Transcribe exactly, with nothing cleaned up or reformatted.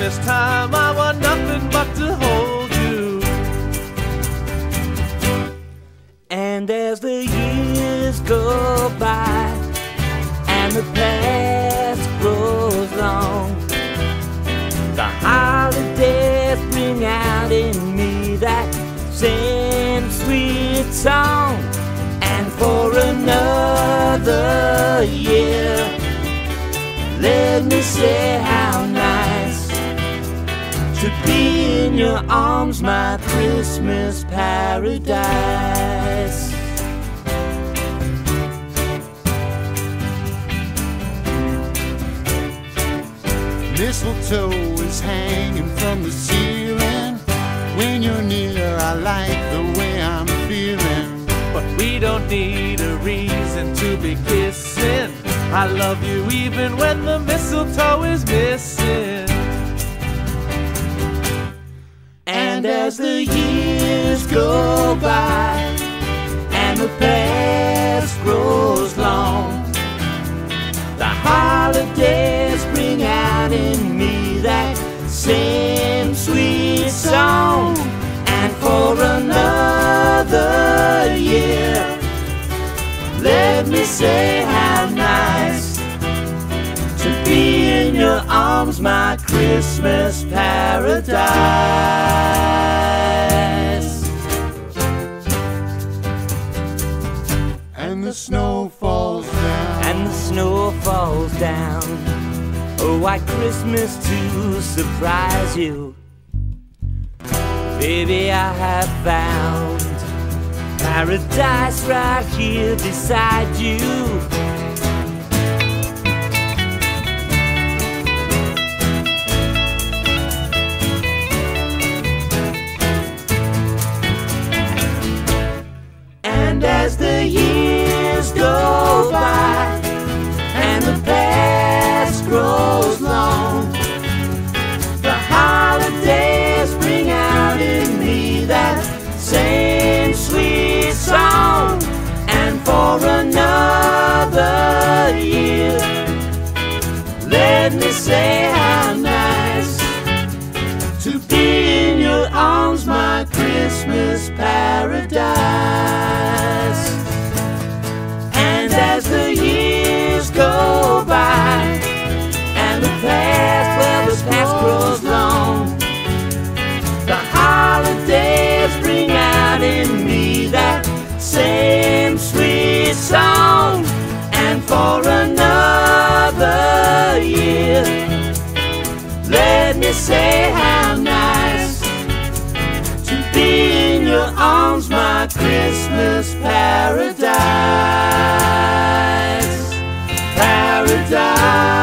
Christmas time, I want nothing but to hold you. And as the years go by and the past grows long, the holidays bring out in me that same sweet song. And for another year, let me say how nice to be in your arms, my Christmas paradise. Mistletoe is hanging from the ceiling. When you're near, I like the way I'm feeling. But we don't need a reason to be kissing. I love you even when the mistletoe is missing. And as the years go by and the past grows long, the holidays bring out in me that same sweet song. And for another year, let me say how nice to be in your arms, my Christmas paradise. And the snow falls down. And the snow falls down. Oh, white Christmas to surprise you. Baby, I have found paradise right here beside you. And as the years go by and the past grows long, the holidays bring out in me that same sweet song. And for another year, let me say how nice to be in your arms, my Christmas paradise. And as the years go by and the past, well, the past grows long, the holidays bring out in me that same sweet song. And for another year, let me say how nice to be in your arms, my Christmas paradise. Paradise.